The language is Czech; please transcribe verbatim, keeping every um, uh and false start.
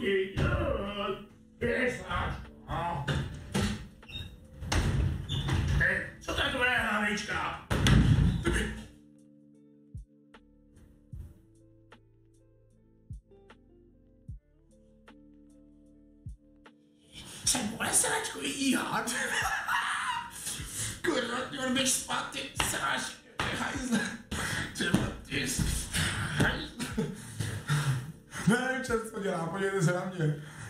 ti dělat, pěsačko. Ty, co to je tvoje hlavička? Jsem bude sračku jíhat. Kurva, měl bych spát, ty sračky, hajzle. Třeba ty hajzle. Ne, čas, co dělá, podívejte se na mě.